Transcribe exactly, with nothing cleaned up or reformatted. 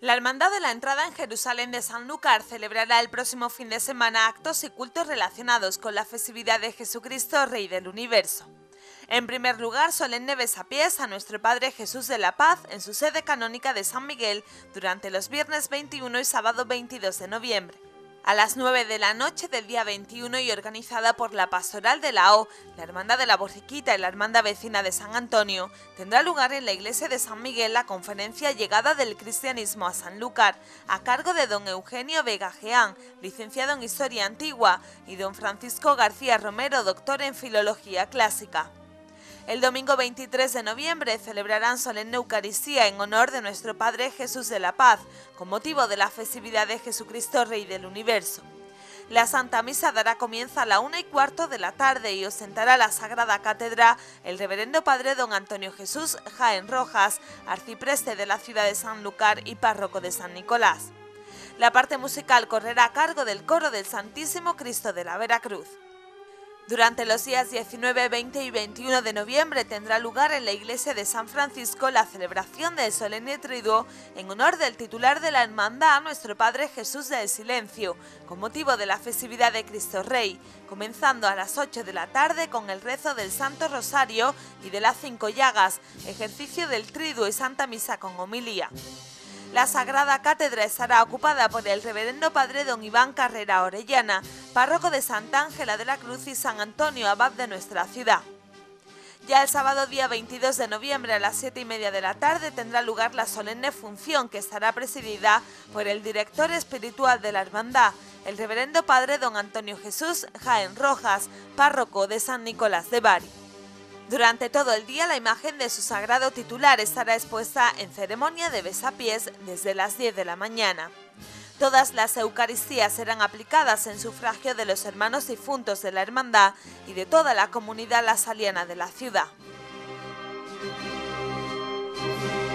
La Hermandad de la Entrada en Jerusalén de Sanlúcar celebrará el próximo fin de semana actos y cultos relacionados con la festividad de Jesucristo, Rey del Universo. En primer lugar, solemne besapiés a nuestro Padre Jesús de la Paz en su sede canónica de San Miguel durante los viernes veintiuno y sábado veintidós de noviembre. A las nueve de la noche del día veintiuno y organizada por la Pastoral de la O, la Hermandad de la Borriquita y la Hermandad Vecina de San Antonio, tendrá lugar en la iglesia de San Miguel la conferencia Llegada del Cristianismo a Sanlúcar, a cargo de don Eugenio Vega Jeán, licenciado en Historia Antigua, y don Francisco García Romero, doctor en Filología Clásica. El domingo veintitrés de noviembre celebrarán solemne Eucaristía en honor de nuestro Padre Jesús de la Paz, con motivo de la festividad de Jesucristo Rey del Universo. La Santa Misa dará comienzo a la una y cuarto de la tarde y ostentará la Sagrada Cátedra el Reverendo Padre don Antonio Jesús Jaén Rojas, arcipreste de la ciudad de Sanlúcar y párroco de San Nicolás. La parte musical correrá a cargo del coro del Santísimo Cristo de la Veracruz. Durante los días diecinueve, veinte y veintiuno de noviembre tendrá lugar en la iglesia de San Francisco la celebración del solemne triduo en honor del titular de la hermandad, nuestro Padre Jesús del Silencio, con motivo de la festividad de Cristo Rey, comenzando a las ocho de la tarde con el rezo del Santo Rosario y de las Cinco Llagas, ejercicio del triduo y Santa Misa con homilía. La Sagrada Cátedra estará ocupada por el Reverendo Padre don Iván Carrera Orellana, párroco de Santa Ángela de la Cruz y San Antonio, abad de nuestra ciudad. Ya el sábado día veintidós de noviembre a las siete y media de la tarde tendrá lugar la solemne función que estará presidida por el director espiritual de la hermandad, el Reverendo Padre don Antonio Jesús Jaén Rojas, párroco de San Nicolás de Bari. Durante todo el día la imagen de su sagrado titular estará expuesta en ceremonia de besapiés desde las diez de la mañana. Todas las Eucaristías serán aplicadas en sufragio de los hermanos difuntos de la hermandad y de toda la comunidad lasaliana de la ciudad.